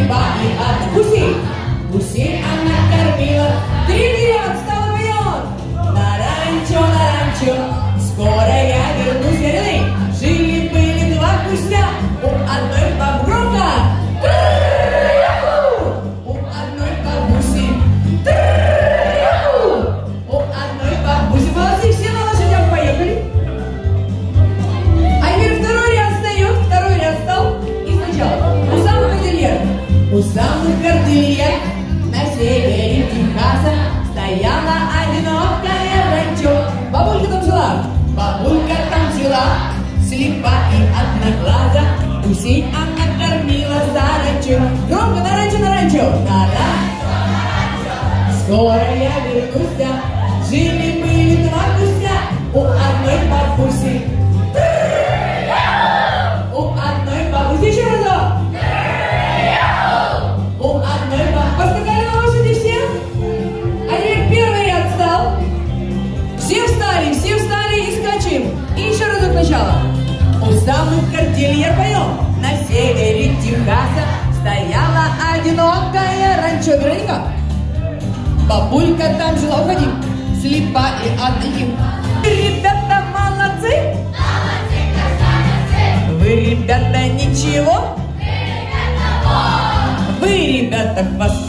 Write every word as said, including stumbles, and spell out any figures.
слепа и одна. Гусей, гусей она кормила. Третий ряд стала поет. На ранчо, на ранчо, скоро я вернусь, верны. Жили-были два гуся, у одной бабгромка. У одной бабуси. У одной бабуси. Молодцы, все на лошадях поехали. А теперь второй ряд встает, второй ряд встал. И сначала у самых кордильер. У самых кордильер на севере Техаса стояла одинокая ранчо. Бабулька там жила, бабулька там жила, слепа и одноглаза. Гусей она кормила за ранчо. Громко на ранчо, на ранчо, на ранчо, на ранчо. Скоро я вернусь. Жили-были два гуся, у одной бабуси. У одной бабуси. Еще разок. У одной бабуси. Поскакали на лошади все? А теперь первый ряд встал. Все встали, все встали и скачем. И еще разок сначала. У самых кордильер поем. На севере Техаса стояла одинокая ранчо. Вероника, бабулька там жила, уходи. Слепа и одним. Вы, ребята, молодцы. Молодцы, красавцы. Вы, ребята, ничего. Вы, ребята, вот. Вы, ребята, хвост.